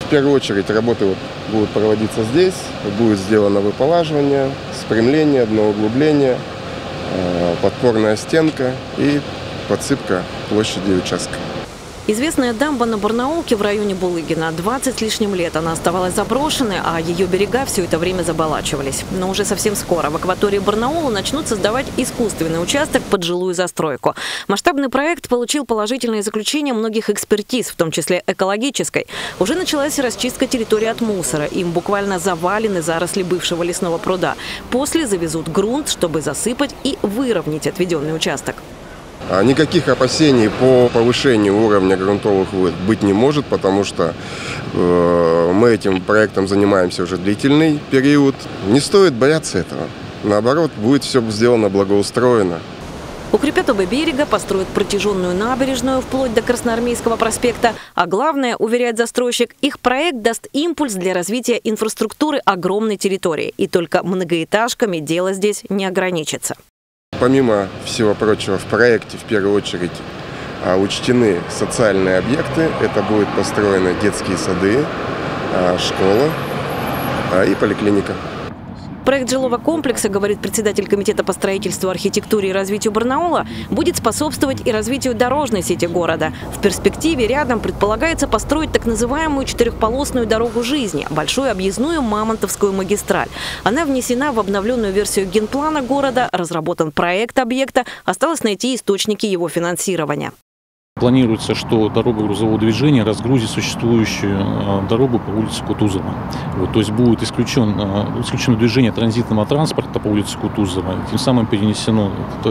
В первую очередь работы будут проводиться здесь, будет сделано выполаживание, спрямление, дно углубление, подпорная стенка и подсыпка площади участка. Известная дамба на Барнаулке в районе Булыгина. 20 с лишним лет она оставалась заброшенной, а ее берега все это время заболачивались. Но уже совсем скоро в акватории Барнаула начнут создавать искусственный участок под жилую застройку. Масштабный проект получил положительные заключения многих экспертиз, в том числе экологической. Уже началась расчистка территории от мусора. Им буквально завалены заросли бывшего лесного пруда. После завезут грунт, чтобы засыпать и выровнять отведенный участок. Никаких опасений по повышению уровня грунтовых вод быть не может, потому что мы этим проектом занимаемся уже длительный период. Не стоит бояться этого. Наоборот, будет все сделано благоустроено. Укрепят оба берега, построят протяженную набережную вплоть до Красноармейского проспекта. А главное, уверяет застройщик, их проект даст импульс для развития инфраструктуры огромной территории. И только многоэтажками дело здесь не ограничится. Помимо всего прочего, в проекте в первую очередь учтены социальные объекты. Это будут построены детские сады, школа и поликлиника. Проект жилого комплекса, говорит председатель комитета по строительству, архитектуре и развитию Барнаула, будет способствовать и развитию дорожной сети города. В перспективе рядом предполагается построить так называемую четырехполосную дорогу жизни – большую объездную Мамонтовскую магистраль. Она внесена в обновленную версию генплана города, разработан проект объекта, осталось найти источники его финансирования. Планируется, что дорога грузового движения разгрузит существующую дорогу по улице Кутузова. То есть будет исключено движение транзитного транспорта по улице Кутузова. Тем самым перенесен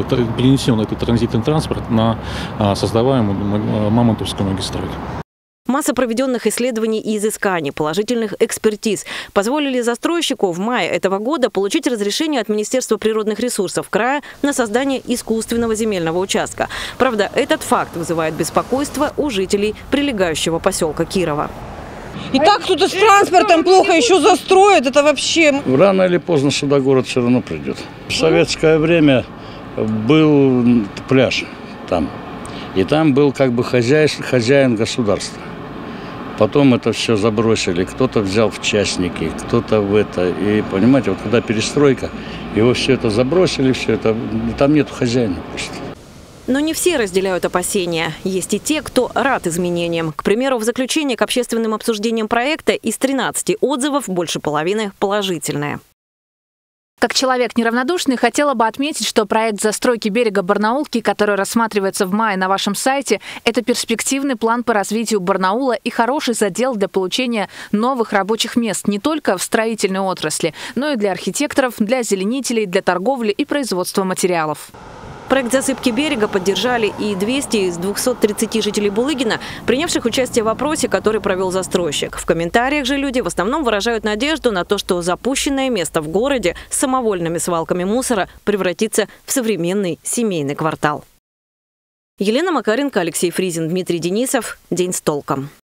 этот транзитный транспорт на создаваемую Мамонтовскую магистраль. Масса проведенных исследований и изысканий, положительных экспертиз позволили застройщику в мае этого года получить разрешение от Министерства природных ресурсов края на создание искусственного земельного участка. Правда, этот факт вызывает беспокойство у жителей прилегающего поселка Кирова. И так кто-то с транспортом плохо еще застроит, это вообще... Рано или поздно сюда город все равно придет. В советское время был пляж там. И там был как бы хозяин государства. Потом это все забросили. Кто-то взял в частники, кто-то в это. И, понимаете, вот когда перестройка, его все это забросили, все это, там нет хозяина просто. Но не все разделяют опасения. Есть и те, кто рад изменениям. К примеру, в заключении к общественным обсуждениям проекта из 13 отзывов больше половины положительные. Как человек неравнодушный, хотела бы отметить, что проект застройки берега Барнаулки, который рассматривается в мае на вашем сайте, это перспективный план по развитию Барнаула и хороший задел для получения новых рабочих мест не только в строительной отрасли, но и для архитекторов, для озеленителей, для торговли и производства материалов. Проект засыпки берега поддержали и 200 из 230 жителей Булыгина, принявших участие в опросе, который провел застройщик. В комментариях же люди в основном выражают надежду на то, что запущенное место в городе с самовольными свалками мусора превратится в современный семейный квартал. Елена Макаренко, Алексей Фризин, Дмитрий Денисов. День с толком.